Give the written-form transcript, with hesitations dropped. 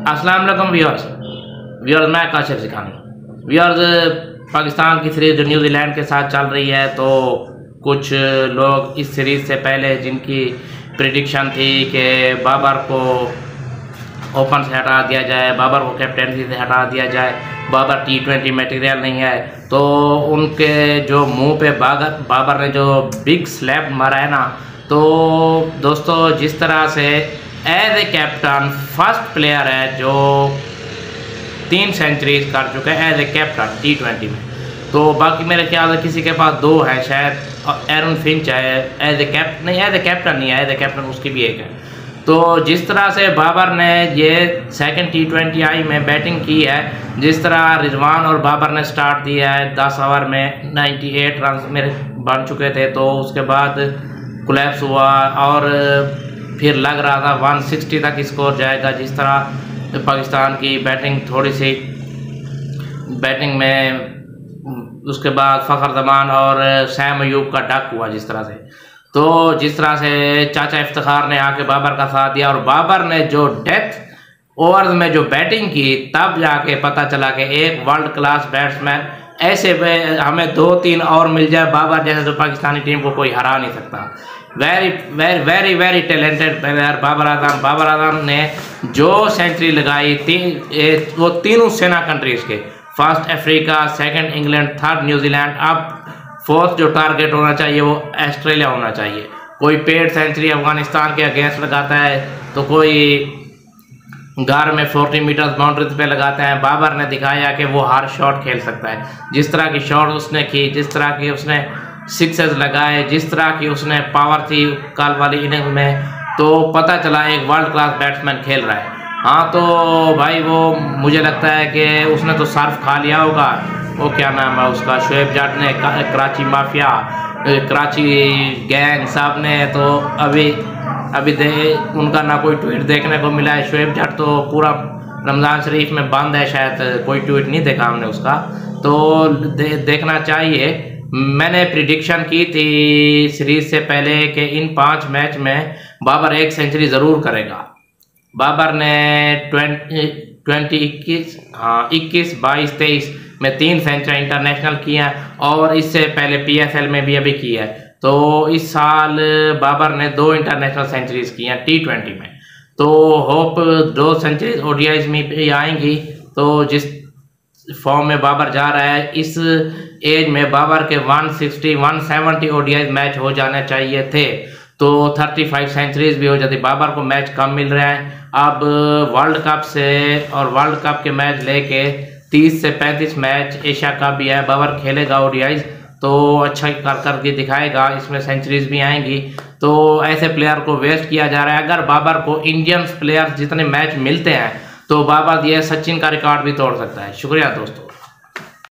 अस्सलाम वालेकुम व्यूअर्स मैं काशिफ सिखानी। व्यूअर्स, पाकिस्तान की सीरीज़ जो न्यूजीलैंड के साथ चल रही है, तो कुछ लोग इस सीरीज़ से पहले जिनकी प्रिडिक्शन थी कि बाबर को ओपन से हटा दिया जाए, बाबर को कैप्टनसी से हटा दिया जाए, बाबर T20 मटेरियल नहीं है, तो उनके जो मुंह पे बाबर ने जो बिग स्लैप मारा है ना, तो दोस्तों जिस तरह से as a captain first player है जो 3 सेंचुरीज कर चुका है एज ए कैप्टन T20 में। तो बाकी मेरे ख्याल से किसी के पास 2 है शायद, एरन फिंच है एज ए कैप्टन, नहीं एज ए कैप्टन नहीं है, एज ए कैप्टन उसकी भी एक है। तो जिस तरह से बाबर ने ये सेकंड T20 आई में बैटिंग की है, जिस तरह रिजवान और बाबर ने स्टार्ट दिया है, 10 ओवर में 98 रन मेरे बन चुके थे, तो उसके बाद कोलैप्स हुआ और फिर लग रहा था 160 तक स्कोर जाएगा। जिस तरह पाकिस्तान की बैटिंग थोड़ी सी बैटिंग में उसके बाद फ़खर जमान और सैम अयूब का डक हुआ जिस तरह से, तो जिस तरह से चाचा इफ्तिखार ने आके बाबर का साथ दिया और बाबर ने जो डेथ ओवर्स में जो बैटिंग की, तब जाके पता चला कि एक वर्ल्ड क्लास बैट्समैन ऐसे हमें 2-3 और मिल जाए बाबर जैसे, तो पाकिस्तानी टीम को कोई हरा नहीं सकता। Very very very very talented player Babar Azam ने जो सेंचुरी लगाई, वो तीनों सेना कंट्रीज़ के, first Africa, second England, third New Zealand, अब 4th जो टारगेट होना चाहिए वो ऑस्ट्रेलिया होना चाहिए। कोई पेड सेंचुरी अफगानिस्तान के अगेंस्ट लगाता है, तो कोई घर में 40 मीटर्स बाउंड्रीज पे लगाते हैं। बाबर ने दिखाया कि वो हर शॉट खेल सकता है, जिस तरह की शॉट उसने की, जिस तरह की उसने सिक्सेस लगाए, जिस तरह की उसने पावर थी कल वाली इनिंग में, तो पता चला एक वर्ल्ड क्लास बैट्समैन खेल रहा है। हाँ तो भाई वो मुझे लगता है कि उसने तो सर्फ खा लिया होगा, वो क्या नाम है उसका, शोएब जट ने, कराची माफिया, कराची गैंग साहब ने, तो अभी उनका ना कोई ट्वीट देखने को मिला है। शोएब जट तो पूरा रमज़ान शरीफ में बंद है, शायद कोई ट्वीट नहीं देखा हमने उसका, तो देखना चाहिए। मैंने प्रिडिक्शन की थी सीरीज से पहले कि इन 5 मैच में बाबर 1 सेंचुरी ज़रूर करेगा। बाबर ने 21, 22, 23 में 3 सेंचुरी इंटरनेशनल किया और इससे पहले PSL में भी अभी किया है। तो इस साल बाबर ने 2 इंटरनेशनल सेंचुरीज की हैं T20 में, तो होप 2 सेंचुरीज ODIs में भी आएंगी। तो जिस फॉर्म में बाबर जा रहा है, इस एज में बाबर के 160, 170 ODIs मैच हो जाने चाहिए थे, तो 35 सेंचुरीज भी हो जाती। बाबर को मैच कम मिल रहा है, अब वर्ल्ड कप से और वर्ल्ड कप के मैच लेके 30 से 35 मैच, एशिया कप भी है, बाबर खेलेगा ODIs, तो अच्छा करके दिखाएगा, इसमें सेंचुरीज भी आएंगी। तो ऐसे प्लेयर को वेस्ट किया जा रहा है। अगर बाबर को इंडियन प्लेयर जितने मैच मिलते हैं, तो बाबर ये सचिन का रिकॉर्ड भी तोड़ सकता है। शुक्रिया दोस्तों।